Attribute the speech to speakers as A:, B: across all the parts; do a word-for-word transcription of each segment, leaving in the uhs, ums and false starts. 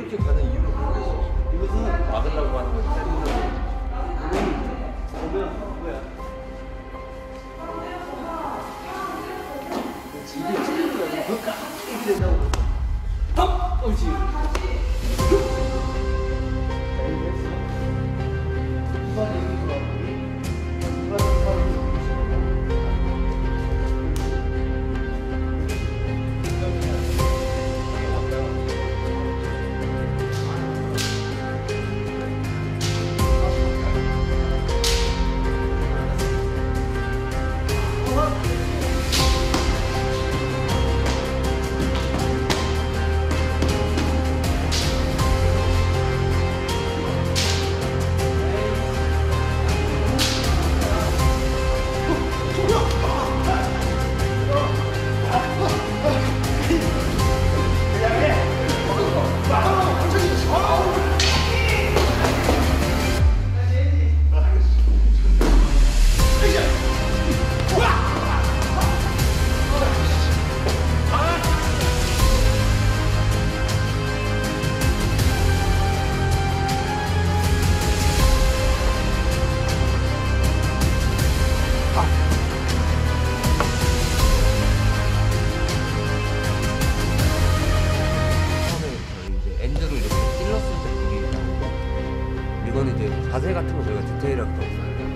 A: 이렇게 가는 이유를 모르겠어. 이것은 막으려고 하는 건지 때리려고 하는 건지. 보면 뭐야? 이게 찔리더라고. 그러니까 이렇게 된다고. 턱! 옳지. 이번 얘기 좋아하고 이번 사람이 이거는 이제 자세 같은 거 저희가 디테일하게 더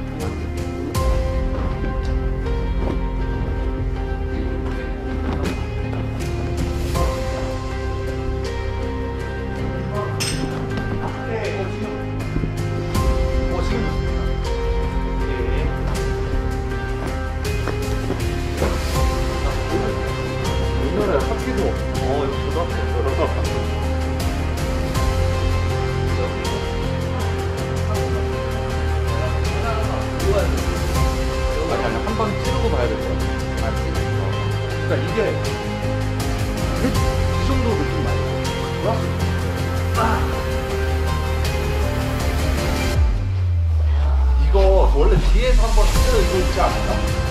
A: 우리나라에 학기도 어 이거 초등학교 한번 찌르고 봐야 될 것 같아. 알지? 어. 그러니까 이게 이 정도 느낌 말고. 아. 이거 원래 뒤에서 한번 찌르는 이거 있지 않을까?